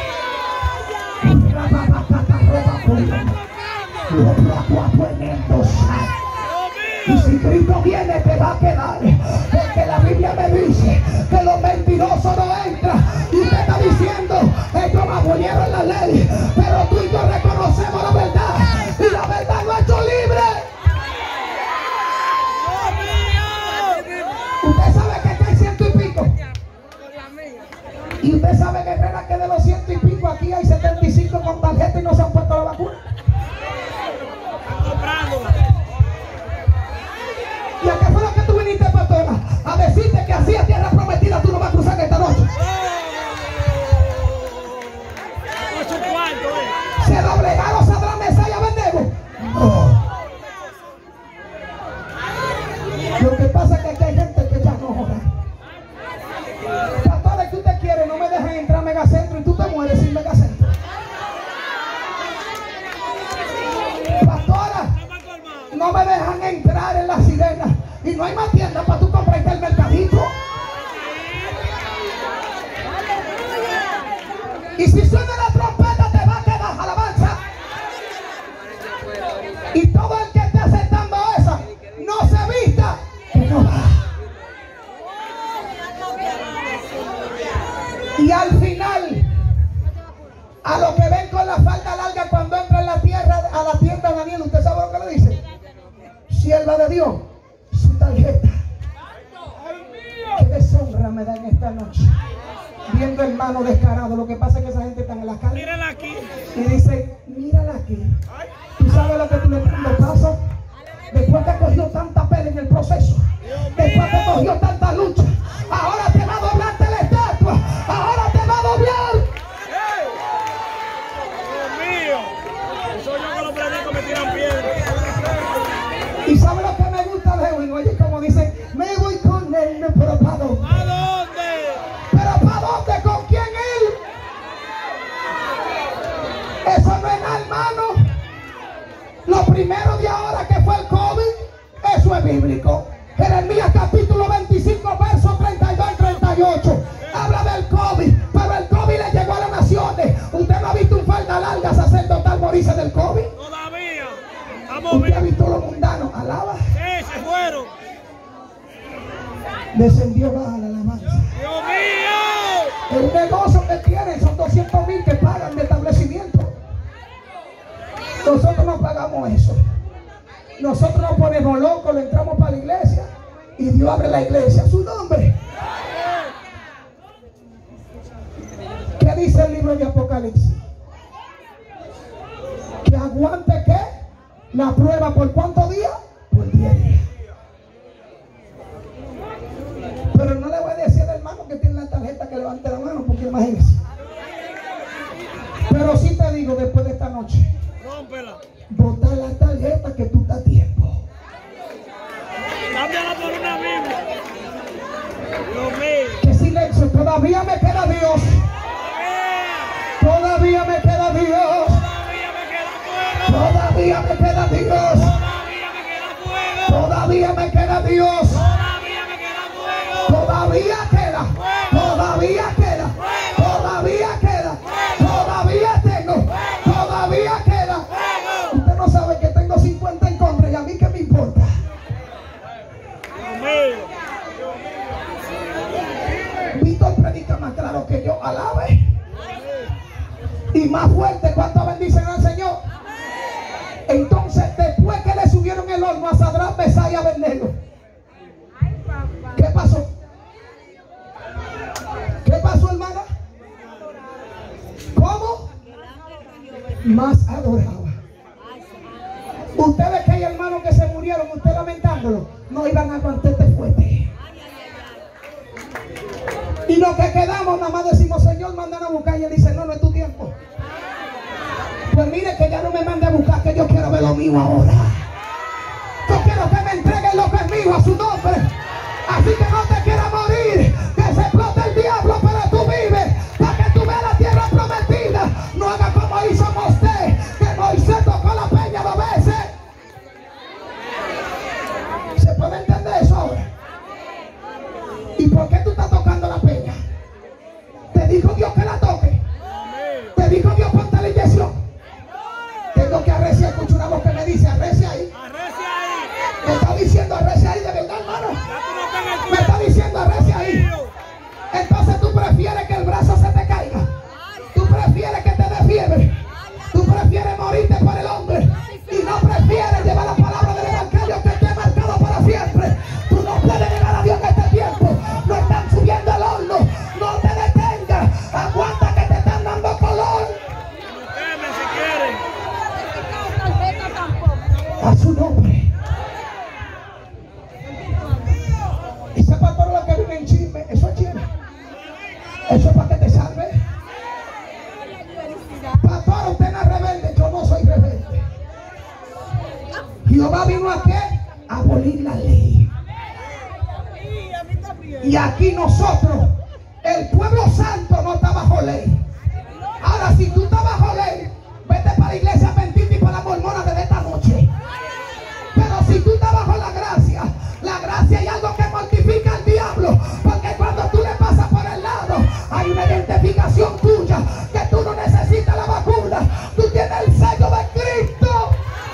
Y si Cristo viene te va a quedar, porque la Biblia me dice que los mentirosos no entran. Y usted está diciendo, ellos me abolieron la ley, pero tú y yo reconocemos la verdad, y la verdad lo ha hecho libre. Usted sabe que aquí hay 100 y pico. Y usted sabe, guerrera, que de los 100 y pico aquí hay 75 con tarjeta y no se han puesto la vacuna. ¿Y a qué fue lo que tú viniste, pastora? A decirte que así a tierra prometida tú no vas a cruzar esta noche. ¿Se doblegaron Sadrán, Mesías y Abednego? No. Lo que pasa es que aquí hay gente que ya no ora. Pastores, que usted quiere, no me dejan entrar a Megacentro y tú te mueres sin Megacentro. Pastora, no me dejan entrar en la Sirena y no hay más tiendas para tú comprarte el mercadito. Y si suena la trompeta te va a quedar alabanza. Y todo el que esté aceptando esa, no se vista, que no va. Y al final, a los que ven con la falda larga cuando entra en la tierra, a la tienda Daniel, ¿usted sabe lo que le dice? Sierva de Dios, su tarjeta. Qué deshonra me da en esta noche, viendo hermano descarado. Lo que pasa es que esa gente está en la calle. Mírala aquí. Y dice, mírala aquí. ¿Tú sabes lo que tú le pasa? Después que cogió tanta pelea en el proceso, después que cogió tanta lucha, ahora te va a doblar ante la estatua. Ahora te va a doblar. Dios mío. Soy yo que los predicos me tiran piedras. ¿Y sabe lo que me gusta de Edwin? Oye, como dice, me voy con él, pero ¿para dónde? ¿A dónde? ¿Pero para dónde? ¿Con quién él? Eso no es nada, hermano. Lo primero de ahora que fue el COVID, eso es bíblico. Jeremías capítulo 25, versos 32 y 38. Habla del COVID, pero el COVID le llegó a las naciones. ¿Usted no ha visto un falda larga sacerdotal morirse del COVID? Todavía. Vamos ¿Usted ha bien. visto los mundanos? Alaba. Sí, se fueron. Descendió baja la alabanza. Dios mío. El negocio que tienen son 200,000 que pagan de establecimiento. Nosotros no pagamos eso. Nosotros nos ponemos locos, le entramos para la iglesia y Dios abre la iglesia a su nombre. ¿Qué dice el libro de Apocalipsis? Que aguante ¿qué? La prueba. ¿Por cuántos días? Por 10 días. Pero no le voy a decir al hermano que tiene la tarjeta que levante la mano, porque imagínese. Pero sí te digo, después de esta noche, Rómpela. bota la tarjeta que tú estás a tiempo. Cámbiala por una Biblia. Dios mío. Que silencio, todavía me queda Dios. Todavía me queda Dios. Todavía me queda fuego. Todavía me queda Dios. Todavía me queda fuego. Todavía me queda Dios. Todavía queda. Todavía queda. Todavía tengo. Todavía queda. Usted no sabe que tengo 50 en contra y a mí qué me importa. Dios mío. Víctor predica más claro que yo. Alabe. Y más fuerte. ¿Cuánto bendicen al Señor? Entonces, después que le subieron el horno a Sadrán, Mesías y Abednego, ¿qué pasó? ¿Qué pasó, hermana? ¿Cómo? Más adoraba. Ustedes que hay hermanos que se murieron, ustedes lamentándolo, no iban a aguantar este fuerte. Y los que quedamos nada más decimos, Señor, mandan a buscar. Y Él dice, no, no es tu tiempo. Pues mire que ya no me mande a buscar, que yo quiero ver lo mío ahora. Yo quiero que me entreguen lo que es mío a su nombre. Así que no te quieras morir, que se explote el diablo, pero tú vives para que tú veas la tierra prometida. No haga como hizo Moisés, que Moisés tocó la peña 2 veces. ¿Se puede entender eso ahora? ¿Y por qué tú estás tocando la peña? ¿Te dijo Dios que la toque? ¿Te dijo Dios ponte la inyección? Tengo que arreciar. Escucho una voz que me dice arrecia ahí. Me está diciendo arrecia ahí, de verdad, hermano. Me está diciendo arrecia ahí. Entonces tú prefieres que el brazo se te caiga. Tú prefieres que te dé fiebre. Tú prefieres morirte por el hombre. Y no prefieres llevar la palabra del evangelio que te ha marcado para siempre. Tú no puedes negar a Dios en este tiempo. No están subiendo al horno. No te detengas. Aguanta que te están dando color. A su nombre. Ese pastor lo que viene en chisme, eso es chisme. Eso es para que te salve. Pastor, usted no es rebelde, yo no soy rebelde. Jehová vino a qué? A abolir la ley. Y aquí nosotros, el pueblo santo no está bajo ley. Ahora, si tú estás bajo ley, vete para la iglesia mentita y para la mormona de esta noche. Pero si tú estás bajo la gracia hay algo que mortifica al diablo. Porque cuando tú le pasas por el lado, hay una identificación tuya, que tú no necesitas la vacuna. Tú tienes el sello de Cristo.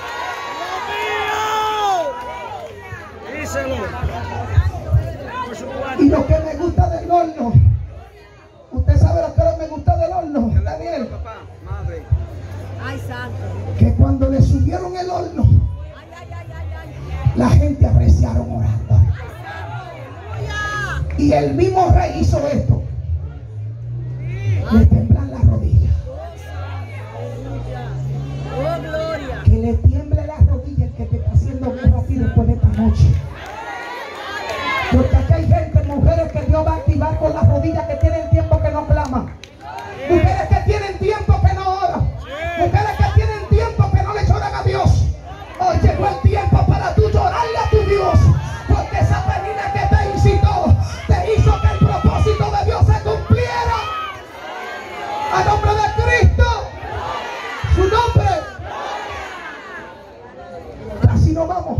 Y lo que me gusta del horno, usted sabe lo que me gusta del horno, Daniel. Ay, santo. Que cuando le subieron el horno, la gente arreciaron orando. Y el mismo rey hizo esto. Le temblan las rodillas. Oh, gloria. Que le tiemble las rodillas el que te está haciendo guerra a ti después de esta noche. Porque aquí hay gente, mujeres que Dios va a activar con las rodillas, que tienen tiempo que no claman. Mujeres que tienen tiempo que no oran. Mujeres que tienen tiempo que no le lloran a Dios. Hoy llegó el tiempo para tú llorarle a tu Dios. Porque esa penina que te incitó, te hizo que el propósito de Dios se cumpliera. A nombre de Cristo. Su nombre. Casi nos vamos.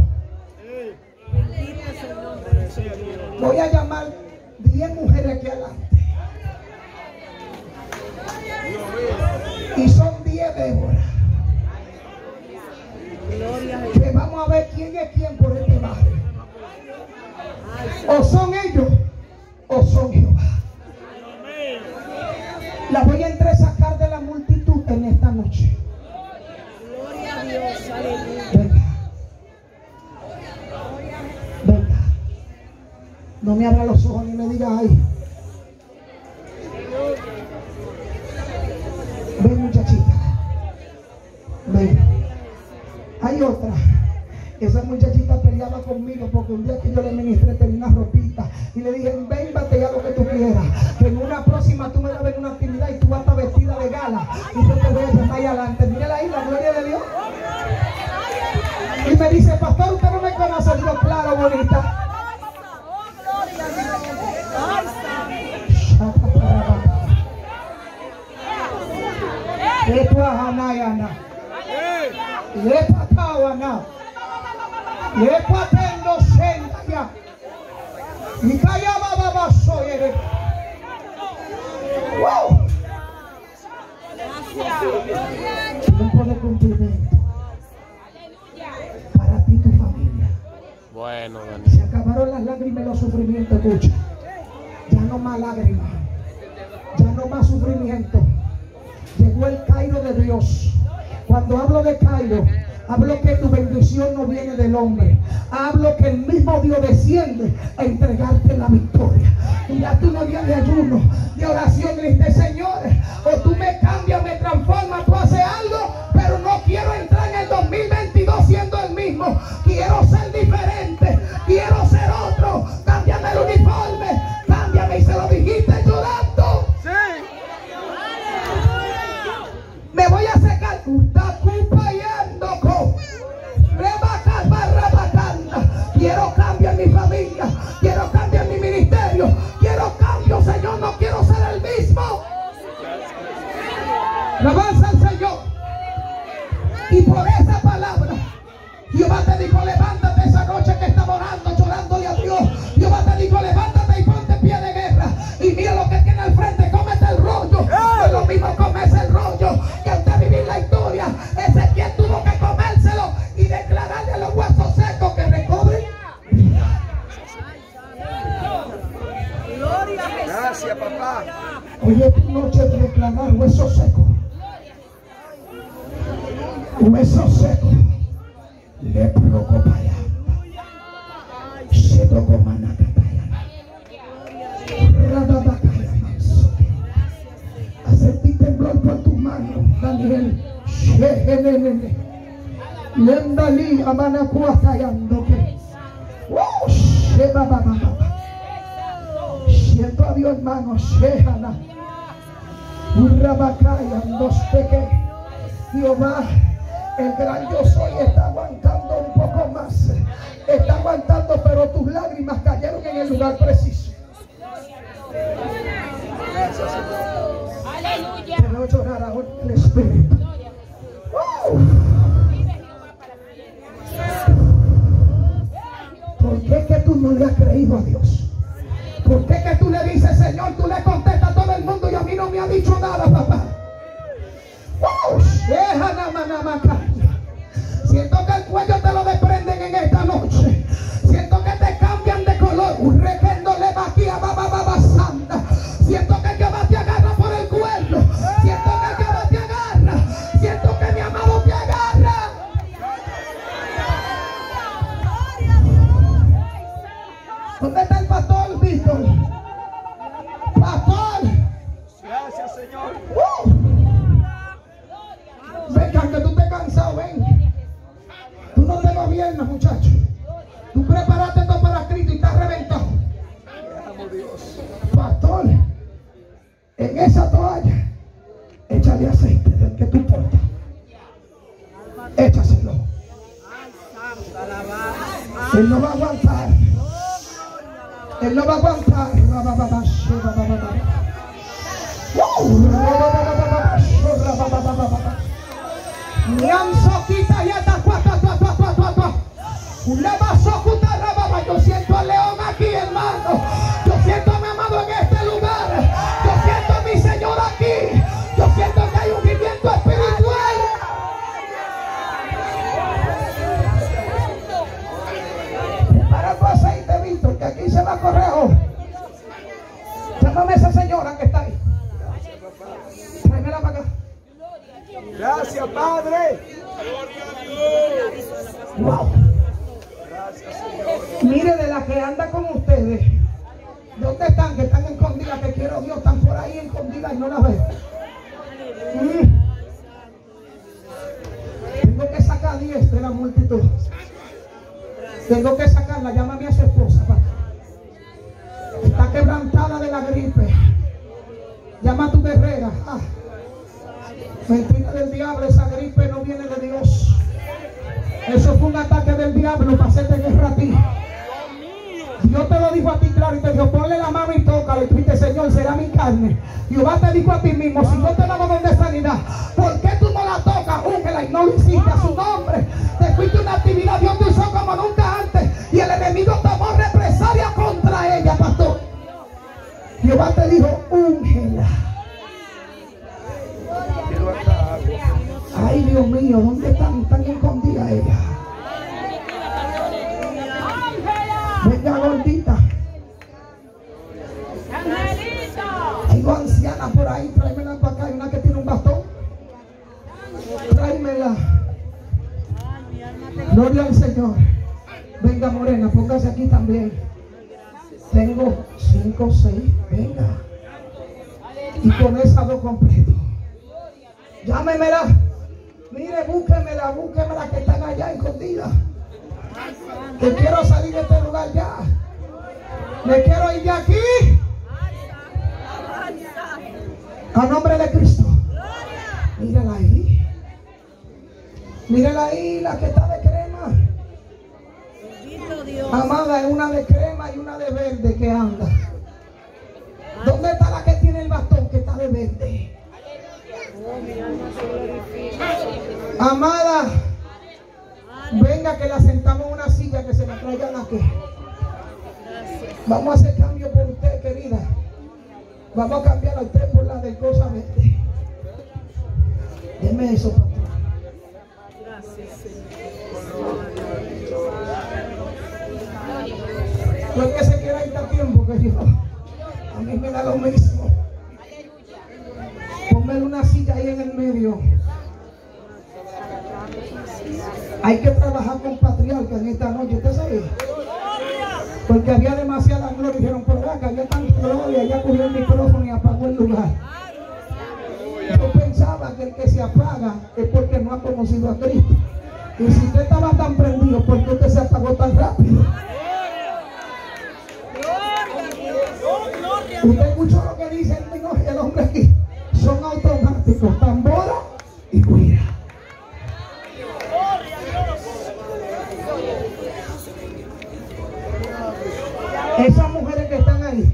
Voy a llamar 10 mujeres aquí adelante. Y son 10 Débora. Que vamos a ver quién es quién por este barrio. O son ellos o son Jehová. La voy a entresacar de la multitud en esta noche. Gloria a Dios. Aleluya. Venga. Venga. No me abra los ojos ni me diga ay. Ven, muchachita. Ven. Hay otra. Esa muchachita peleaba conmigo porque un día que yo le ministré tenía una ropita y le dije, ven, batalla lo que tú quieras, que en una próxima tú me vas a ver en una actividad y tú vas a estar vestida de gala y yo te voy a llamar ahí adelante. Mírala ahí, la gloria de Dios. Y me dice, pastor, usted no me conoce. Digo, claro, bonita. Esto es Hanayana. Lepatawana. Lepatendo Sendaya. Y callaba babasoye. Wow. Tiempo de cumplimiento. Para ti y tu familia. Bueno, Se Daniel. acabaron las lágrimas y los sufrimientos, escucha. Ya no más lágrimas. Ya no más sufrimiento. Llegó el Cairo de Dios. Cuando hablo de Cairo, hablo que tu bendición no viene del hombre. Hablo que el mismo Dios desciende a entregarte la victoria. Y ya tú no días de ayuno, de oración, y le dices, Señor, o tú me cambias, me transformas, tú haces algo, pero no quiero entrar en el 2022 siendo Por esa palabra, Jehová te dijo, levántate esa noche que estaba orando, llorándole a Dios. Jehová te dijo, levántate y ponte en pie de guerra. Y mira lo que tiene al frente, cómete el rollo. No es lo mismo comerse el rollo que usted vivir la historia. Ezequiel tuvo que comérselo y declararle a los huesos secos que recobren. Gloria a Jesús. Gracias, papá. Hoy es tu noche de declarar huesos secos. Huesos secos. Le preocupaya. Se tocó manacataya. Rababacaya. Sentí temblor por tus manos, Daniel. Lendali amanacuatayando que. Siento a Dios, hermano. Shehana. Urrabacaya. Dos peque. Jehová, el gran yo soy, está aguantando un poco más. Está aguantando, pero tus lágrimas cayeron en el lugar preciso. Gracias, Señor. Aleluya. Quiero llorar ahora en el Espíritu. ¿Por qué es que tú no le has creído a Dios? ¿Por qué es que tú le dices, Señor, tú le contestas a todo el mundo y a mí no me ha dicho nada, papá? Siento que el cuello te lo desprenden en esta noche. Siento que te cambian de color. Siento que Jehová te agarra por el cuello. Siento que Jehová te agarra. Siento que mi amado te agarra. ¿Dónde está el pastor, Víctor? Pastor. Gracias, Señor. Venga, que tú estés cansado, ven. Tú no te gobiernas, muchacho. Tú preparaste todo para Cristo y estás reventado. Te amo, Dios. Pastor, en esa toalla, échale aceite del que tú portas. Échaselo. Él no va a aguantar. Él no va a aguantar. Yo siento al león aquí, hermano. Yo siento a mi amado en este lugar. Yo siento a mi Señor aquí. Yo siento que hay un movimiento espiritual. Prepara tu aceite, Víctor, que aquí se va a correr hoy. Llámame a esa señora que está ahí. Tráemela para acá. Gracias, Padre. Wow. Mire, de las que anda con ustedes, ¿dónde están? Que están escondidas, que quiero Dios, están por ahí escondidas y no las veo. Tengo que sacar 10 de la multitud. Tengo que sacarla. Llámame a su esposa, papá. Está quebrantada de la gripe. Llama a tu guerrera. Mentira del diablo, esa gripe no viene de Dios. Eso fue un ataque del diablo para hacerte guerra a ti. Dios te lo dijo a ti claro y te dijo, ponle la mano y tócalo. Y tú dices, Señor, será mi carne. Jehová te dijo a ti mismo, si yo te daba don de sanidad, ¿por qué tú no la tocas? Úngela y no lo hiciste a su nombre. Te fuiste una actividad, Dios te usó como nunca antes. Y el enemigo tomó represalia contra ella, pastor. Jehová te dijo, úngela. Ay, Dios mío, ¿dónde están? Están escondidas ellas. Venga, gordita. Hay dos ancianas por ahí, tráemela para acá. Hay una que tiene un bastón. Tráemela. Gloria al Señor. Venga, morena, póngase aquí también. Tengo 5 o 6. Venga. Y con esas dos completo. Llámemela. Mire, búsquemela que están allá escondidas. Que quiero salir de este lugar ya. Me quiero ir de aquí. A nombre de Cristo. Mírala ahí. Mírala ahí, la que está de crema. Amada, es una de crema y una de verde que anda. ¿Dónde está la que tiene el bastón que está de verde? Amada, Venga que la sentamos en una silla, que se la traigan aquí. Vamos a hacer cambio por usted, querida. Vamos a cambiar a usted por la delgosamente. Deme eso, pastor. No es que se quiera ir tan tiempo, que yo, a mí me da lo mismo. Póngale una silla ahí en el medio. Hay que trabajar con patriarca en esta noche, ¿usted sabe? Porque había demasiada gloria. Dijeron, pero acá había tanta gloria. Ya cogió el micrófono y apagó el lugar. Yo pensaba que el que se apaga es porque no ha conocido a Cristo. Y si usted estaba tan prendido, ¿por qué usted se apagó tan rápido? Usted escuchó lo que dice el hombre aquí. Son automáticos, tambora y guira. Esas mujeres que están ahí,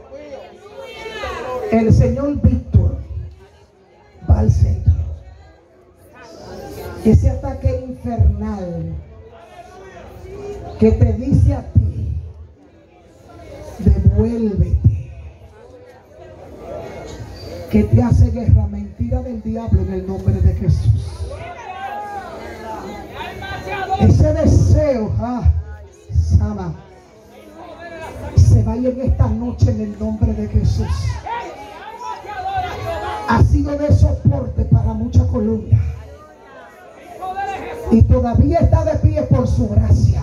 el señor Víctor va al centro. Ese ataque infernal que te dice a ti, devuélvete, que te hace guerra, mentira del diablo en el nombre de Jesús. Ese deseo, Sama, se vaya en esta noche en el nombre de Jesús. Ha sido de soporte para mucha columna y todavía está de pie por su gracia.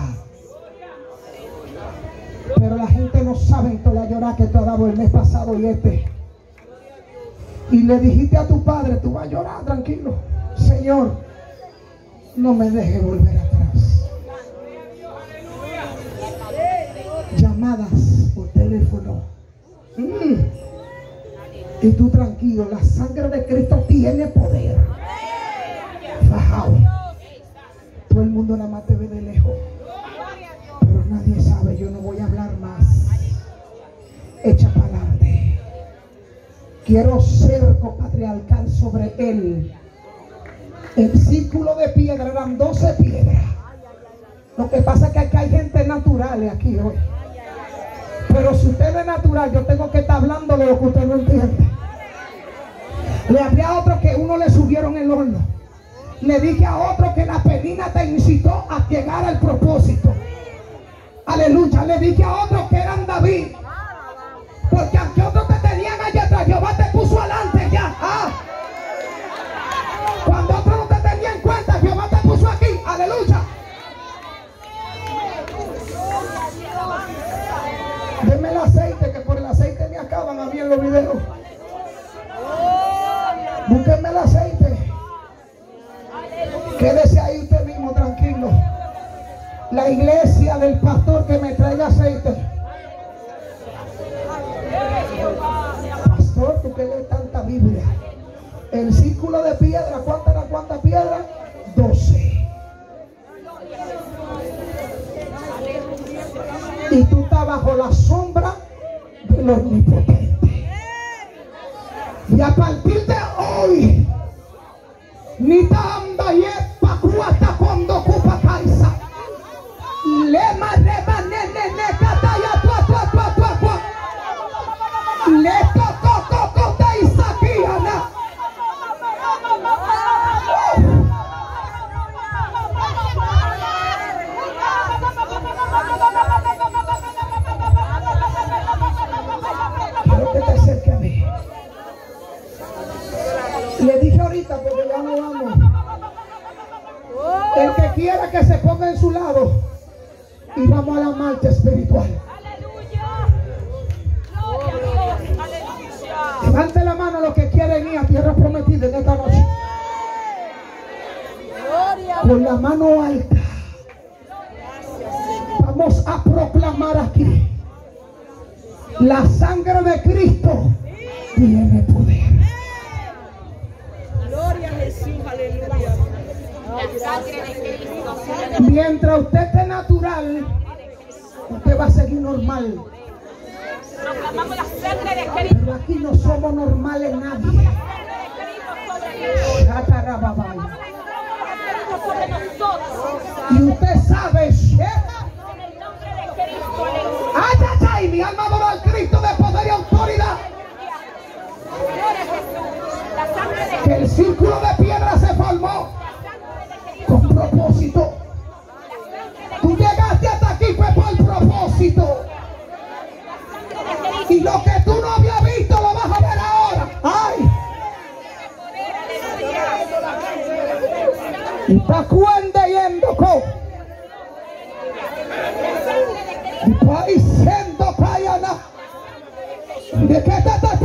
Pero la gente no sabe toda la llorar que te ha dado el mes pasado y este. Y le dijiste a tu padre, tú vas a llorar, tranquilo. Señor, no me deje volver atrás. Llamadas por teléfono. Y tú tranquilo, la sangre de Cristo tiene poder. Fajao. Todo el mundo nada más te ve de lejos. Pero nadie sabe, yo no voy a hablar más. Echa para adelante. Quiero cerco patriarcal sobre él. El círculo de piedra eran 12 piedras. Lo que pasa es que aquí hay gente natural aquí hoy. Pero si usted no es natural, yo tengo que estar hablando de lo que usted no entiende. Le hablé a otro que uno le subieron el horno. Le dije a otro que la penina te incitó a llegar al propósito. Aleluya. Le dije a otro que eran David. Porque aunque otros te tenían allá atrás, Jehová te puso adelante ya. Cuando otros no te tenían en cuenta, Jehová te puso aquí. Aleluya. Denme el aceite, que por el aceite me acaban a mí en los videos. Búsquenme el aceite. Quédese ahí usted mismo tranquilo. La iglesia del pastor que me traiga aceite. Pastor, tú que lees tanta Biblia. El círculo de piedra, ¿cuántas piedras? 12. Y tú estás bajo la sombra del Omnipotente. Y a partir de hoy, ni tamba y hasta cuando ocupa paisa. Lema reba ne cataya tua. Le coco de Isaquiana. Quiero que te acerques a mí. Le dije ahorita porque ya no vamos. El que quiera que se ponga en su lado y vamos a la marcha espiritual. Levante la mano los que quieren ir a tierra prometida en esta noche. Con la mano alta. Vamos a proclamar aquí. La sangre de Cristo tiene poder. Gloria a Jesús, aleluya. Mientras usted esté natural, usted va a seguir normal. Pero aquí no somos normales nadie. Y usted sabe, ay, mi alma adora al Cristo de poder y autoridad. Que el círculo de piedra se formó con propósito. Tú llegaste hasta aquí fue por propósito. Y lo que tú no habías visto lo vas a ver ahora. ¡Ay! Y pa' cuando yendo con y pa' diciendo cayana de que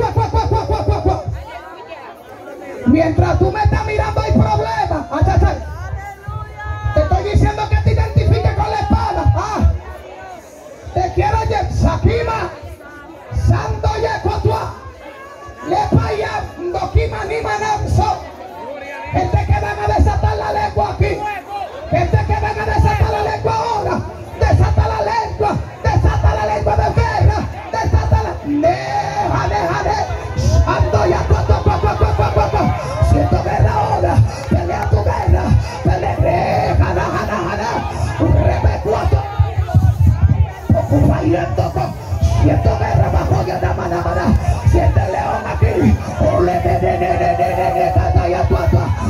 mientras tú me estás mirando hay problemas. Te estoy diciendo que te identifiques con la espada. Te quiero llevar Sakima Santo Yecotua le paya Ndokima ni Manamso. Gente que van a desatar la lengua aquí. Gente que van a desatar la lengua ahora. Desata la lengua. Desata la lengua de guerra. Desata la. Deja. Ando ya. Siento guerra ahora. Pelea tu guerra. Pelea. Jana. Rebecuato. Ocupa yendo con. Siento guerra bajo ya. Namana. Siente el león aquí. Ole de. Cata ya tu.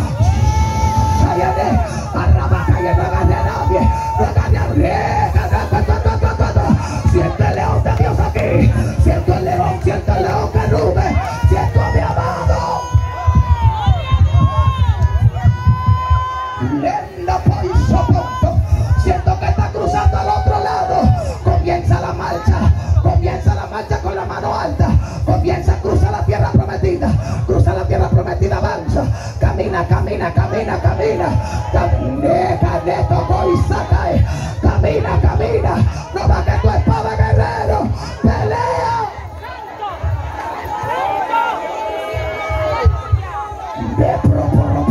Siento el león de Dios aquí. Siento el león que ruge. Siento a mi amado. Lenda por soporto. Siento que está cruzando al otro lado. Comienza la marcha con la mano alta. Comienza, cruza la tierra prometida. Cruza la tierra prometida, avanza. Camina. Camina. No bajes tu espada, guerrero. Pelea. De pro.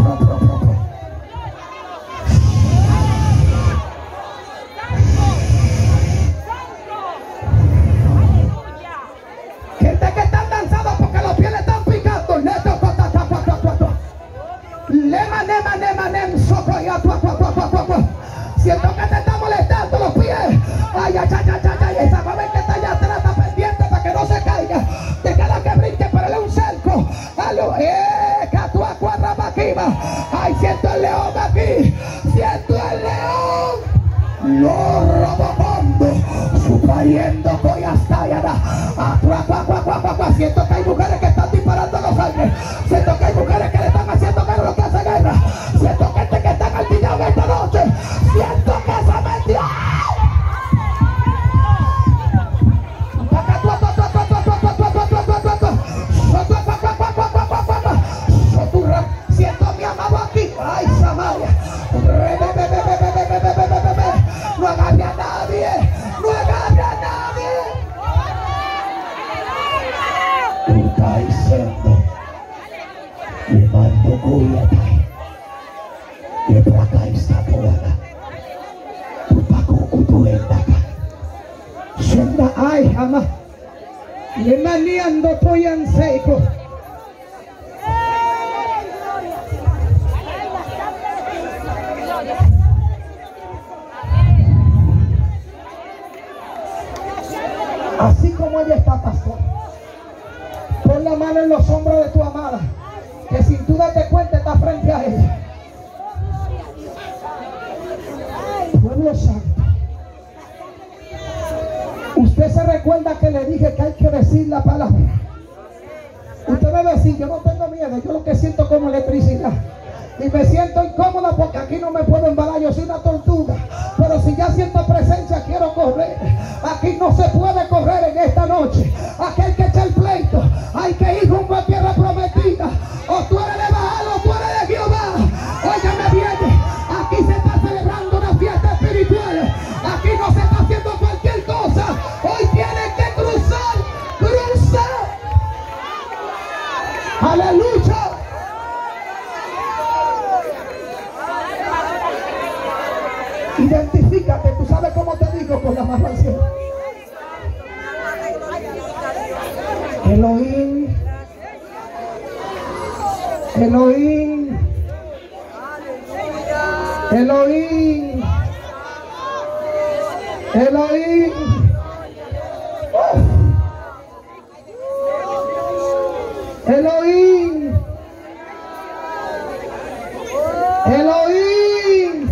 Gente que están danzados porque los pies le están picando. Siento que te está molestando los pies. Ay. Esa joven que está allá atrás está pendiente para que no se caiga. Déjala que brinque, pero él es un cerco. Ay, siento el león aquí. Siento el león. Lo robocondo. Supariendo coyastayana. Siento que hay mujeres que están disparando los aires. Siento que hay mujeres que le están haciendo guerra a los que hacen guerra. Siento que están altillados esta noche. Siento que se metió. Siento a mi amado aquí. Ay, Samaria. No agarre a nadie. Está diciendo. Y mando cuya. Y por acá está toda. Tu paco cutuenda. Sienta. Ay, jamás. Y maniando estoy en seco. Así como ella está, pastor, pon la mano en los hombros de tu amada, que sin tú darte cuenta está frente a ella. Pueblo santo, usted se recuerda que le dije que hay que decir la palabra. Usted debe decir: yo no tengo miedo, yo lo que siento como electricidad. Y me siento incómoda porque aquí no me puedo embalar, yo soy una tortuga. Pero si ya siento presencia, quiero correr. Aquí no se puede correr en esta noche. Aquí hay que echar el pleito. Hay que ir rumbo a tierra prometida. O tú eres de Baal o tú eres de Jehová. Óyame bien, aquí se está celebrando una fiesta espiritual. Aquí no se está haciendo cualquier cosa. Hoy tienes que cruzar. Aleluya. Identifícate, tú sabes cómo te digo con la maldición. Elohim, Elohim, Elohim, Elohim. Elohim. Elohim.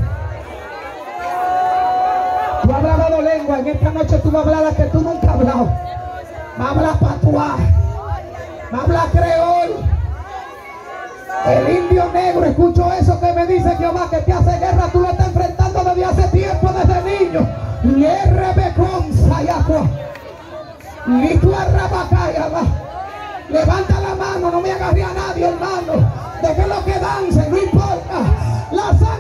Tú has hablado lengua. En esta noche tú vas a hablar las que tú nunca has hablado. Va a hablar patuá. Va a hablar creol. El indio negro, escucho eso que me dice Jehová, que te hace guerra. Tú lo estás enfrentando desde hace tiempo, desde niño. Levanta la mano, no me agarre a nadie, hermano. Déjelo que dance, no importa. La sangre